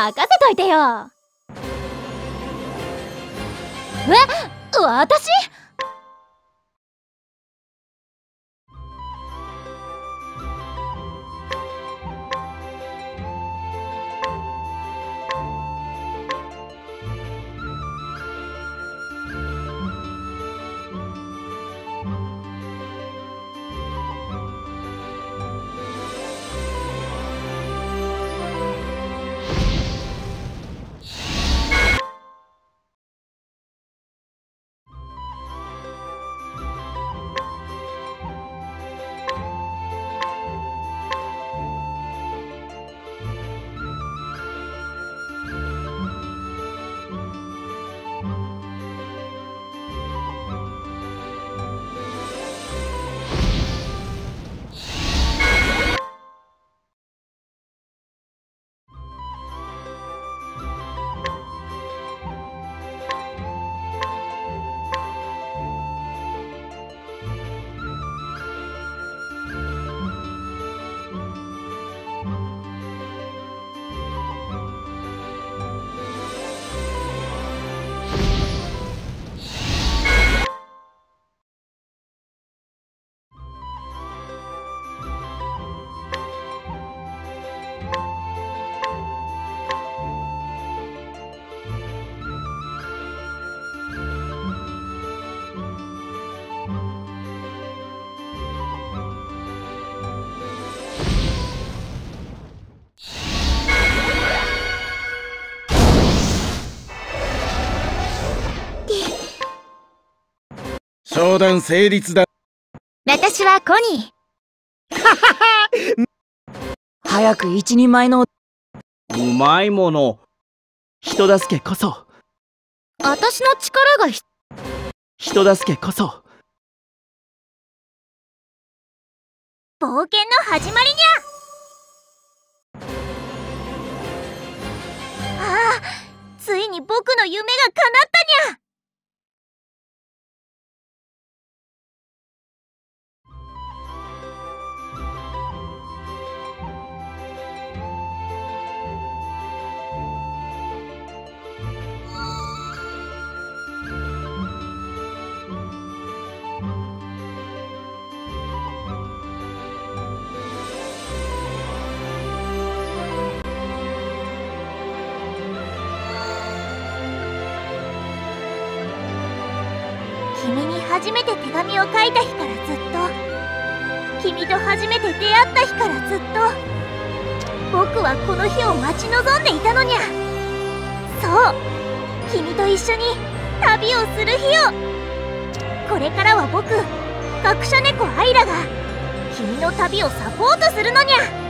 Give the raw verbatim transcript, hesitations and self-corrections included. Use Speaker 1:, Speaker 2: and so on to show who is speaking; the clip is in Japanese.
Speaker 1: 任せといてよ。え、私？
Speaker 2: 商談成立だ。
Speaker 1: 私はコニー。
Speaker 3: 早く一人前の
Speaker 4: うまいもの。人助けこそ。
Speaker 1: 私の力がひ
Speaker 4: 人助けこそ。
Speaker 1: 冒険の始まりにゃ。ああ、ついに僕の夢が叶ったにゃ。君に初めて手紙を書いた日からずっと、君と初めて出会った日からずっと、僕はこの日を待ち望んでいたのにゃ。そう、君と一緒に旅をする日を。これからは僕、学者猫アイラが君の旅をサポートするのにゃ。